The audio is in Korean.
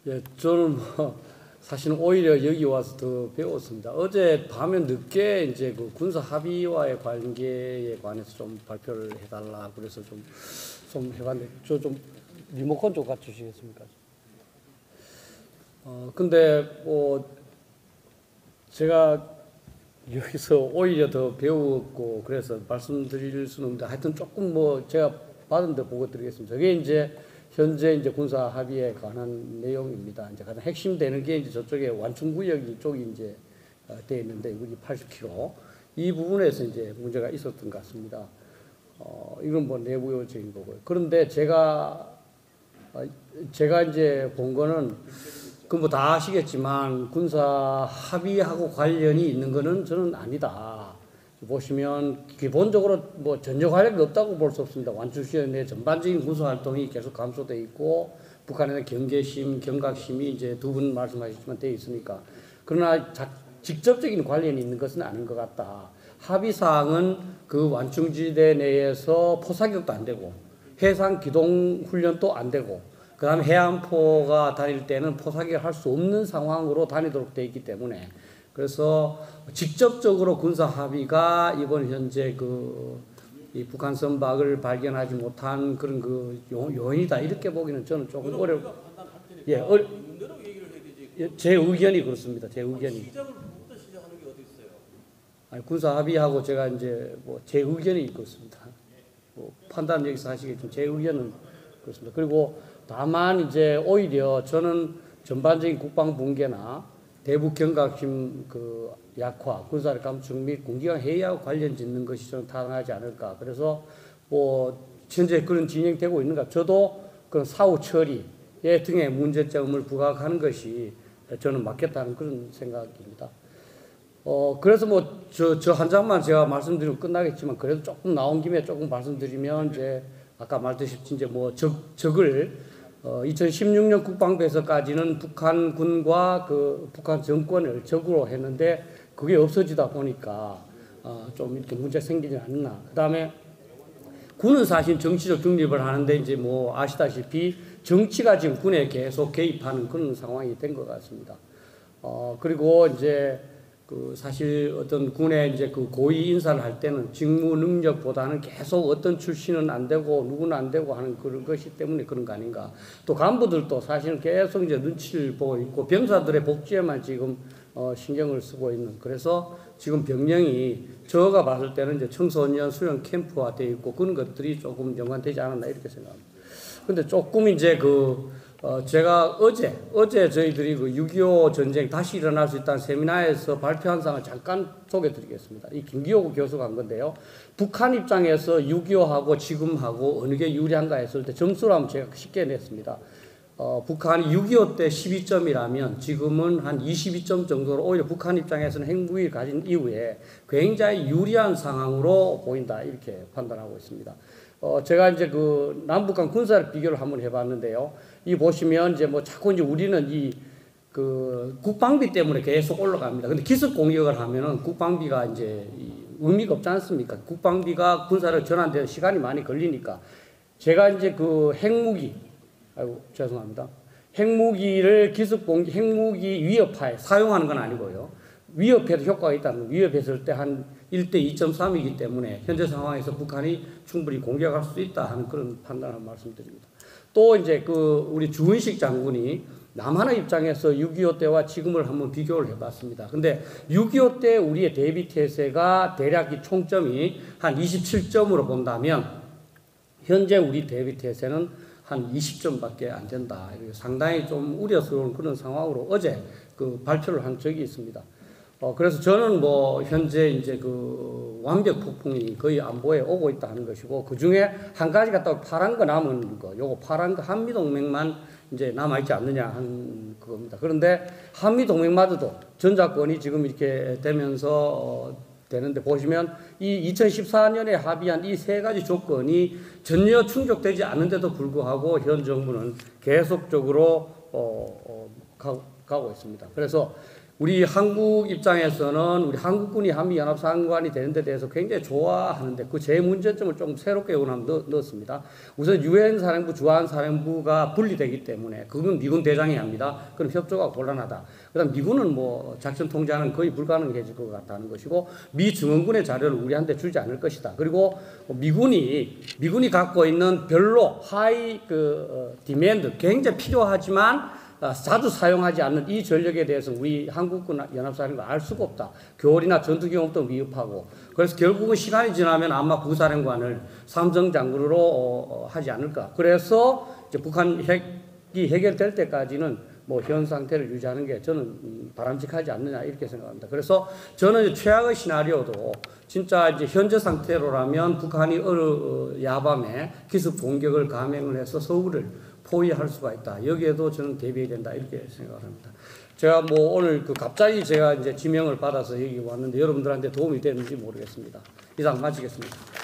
예, 저는 뭐 사실은 오히려 여기 와서 더 배웠습니다. 어제 밤에 늦게 이제 그 군사 합의와의 관계에 관해서 좀 발표를 해달라 그래서 좀 해봤는데 저 좀 리모컨 좀 갖주시겠습니까? 근데 뭐 제가 여기서 오히려 더 배웠고 그래서 말씀드릴 수는 없는데 하여튼 조금 뭐 제가 받은 데 보고 드리겠습니다. 그게 이제 현재 이제 군사 합의에 관한 내용입니다. 이제 가장 핵심되는 게 이제 저쪽에 완충구역 쪽이 이제 돼 있는데 여기 80km 이 부분에서 이제 문제가 있었던 것 같습니다. 이건 뭐 내부적인 거고요. 그런데 제가 이제 본 거는 그 뭐 다 아시겠지만 군사 합의하고 관련이 있는 거는 저는 아니다. 보시면 기본적으로 뭐 전혀 관련이 없다고 볼 수 없습니다. 완충시에 내 전반적인 군사 활동이 계속 감소돼 있고 북한에는 경계심, 경각심이 이제 두 분 말씀하셨지만 돼 있으니까 그러나 직접적인 관련이 있는 것은 아닌 것 같다. 합의사항은 그 완충지대 내에서 포사격도 안 되고 해상 기동 훈련도 안 되고 그 다음에 해안포가 다닐 때는 포사격을 할 수 없는 상황으로 다니도록 되어 있기 때문에 그래서 직접적으로 군사 합의가 이번 현재 이 북한 선박을 발견하지 못한 그런 그 요인이다 이렇게 보기는 저는 조금 어렵고 예, 제 의견이 그렇습니다. 제 의견이. 시작부터 시작하는 게 어디 있어요? 아니, 군사 합의하고 제가 이제 뭐 제 의견이 그렇습니다. 뭐 판단 여기서 하시겠지만 제 의견은 그렇습니다. 그리고 다만 이제 오히려 저는 전반적인 국방 붕괴나 대북 경각심 그 약화, 군사력 감축 및 군기관 회의하고 관련 짓는 것이 저는 타당하지 않을까. 그래서 뭐 현재 그런 진행되고 있는가. 저도 그런 사후 처리에 등의 문제점을 부각하는 것이 저는 맞겠다는 그런 생각입니다. 그래서 뭐 저 한 장만 제가 말씀드리고 끝나겠지만 그래도 조금 나온 김에 조금 말씀드리면 이제 아까 말했듯이 이제 뭐 적을 2016년 국방부에서까지는 북한군과 그 북한 정권을 적으로 했는데 그게 없어지다 보니까 좀 이렇게 문제 생기지 않나. 그다음에 군은 사실 정치적 중립을 하는데 이제 뭐 아시다시피 정치가 지금 군에 계속 개입하는 그런 상황이 된 것 같습니다. 그리고 이제 그 사실 어떤 군의 이제 그 고위 인사를 할 때는 직무 능력보다는 계속 어떤 출신은 안 되고 누구는 안 되고 하는 그런 것이 때문에 그런 거 아닌가. 또 간부들도 사실은 계속 이제 눈치를 보고 있고 병사들의 복지에만 지금 신경을 쓰고 있는. 그래서 지금 병력이 저가 봤을 때는 이제 청소년 수련 캠프화 되어 있고 그런 것들이 조금 연관되지 않았나 이렇게 생각합니다. 근데 조금 이제 제가 어제 저희들이 그 6.25 전쟁 다시 일어날 수 있다는 세미나에서 발표한 사항을 잠깐 소개해 드리겠습니다. 이 김기호 교수가 한 건데요. 북한 입장에서 6.25하고 지금하고 어느 게 유리한가 했을 때 점수를 한번 제가 쉽게 냈습니다. 북한이 6.25 때 12점이라면 지금은 한 22점 정도로 오히려 북한 입장에서는 핵무기를 가진 이후에 굉장히 유리한 상황으로 보인다 이렇게 판단하고 있습니다. 제가 이제 그 남북한 군사를 비교를 한번 해봤는데요. 이 보시면 이제 뭐 자꾸 이제 우리는 그 국방비 때문에 계속 올라갑니다. 근데 기습 공격을 하면은 국방비가 이제 의미가 없지 않습니까? 국방비가 군사를 전환되는 시간이 많이 걸리니까 제가 이제 그 핵무기, 죄송합니다. 핵무기를 핵무기 위협하에 사용하는 건 아니고요. 위협해도 효과가 있다는 위협했을 때 한 1대 2.3이기 때문에 현재 상황에서 북한이 충분히 공격할 수 있다 하는 그런 판단을 말씀드립니다. 또 이제 우리 주은식 장군이 남한의 입장에서 6.25 때와 지금을 한번 비교를 해봤습니다. 근데 6.25 때 우리의 대비 태세가 대략 이 총점이 한 27점으로 본다면 현재 우리 대비 태세는 한 20점밖에 안 된다. 상당히 좀 우려스러운 그런 상황으로 어제 그 발표를 한 적이 있습니다. 그래서 저는 뭐 현재 이제 그 완벽 폭풍이 거의 안보에 오고 있다 하는 것이고 그 중에 한 가지가 또 파란 거 남은 거, 요거 파란 거 한미동맹만 이제 남아있지 않느냐 한 그겁니다. 그런데 한미동맹마저도 전작권이 지금 이렇게 되면서 되는데 보시면 이 2014년에 합의한 이 세 가지 조건이 전혀 충족되지 않는데도 불구하고 현 정부는 계속적으로 가고 있습니다. 그래서 우리 한국 입장에서는 우리 한국군이 한미연합사령관이 되는 데 대해서 굉장히 좋아하는데 그 제 문제점을 좀 새롭게 넣었습니다. 우선 유엔 사령부, 주한 사령부가 분리되기 때문에 그건 미군 대장이 합니다. 그럼 협조가 곤란하다. 그다음 미군은 뭐 작전 통제하는 거의 불가능해질 것 같다는 것이고 미 증원군의 자료를 우리한테 주지 않을 것이다. 그리고 미군이 갖고 있는 별로 하이 디맨드 굉장히 필요하지만 자주 사용하지 않는 이 전력에 대해서 우리 한국군 연합사령부가 알 수가 없다. 교월이나 전투 경험도 위협하고 그래서 결국은 시간이 지나면 아마 부사령관을 삼성장군으로 하지 않을까. 그래서 이제 북한 핵이 해결될 때까지는 뭐 현 상태를 유지하는 게 저는 바람직하지 않느냐 이렇게 생각합니다. 그래서 저는 최악의 시나리오도 진짜 이제 현재 상태로라면 북한이 야밤에 기습 공격을 감행을 해서 서울을 포위할 수가 있다. 여기에도 저는 대비해야 된다 이렇게 생각을 합니다. 제가 뭐 오늘 갑자기 제가 이제 지명을 받아서 여기 왔는데 여러분들한테 도움이 되는지 모르겠습니다. 이상 마치겠습니다.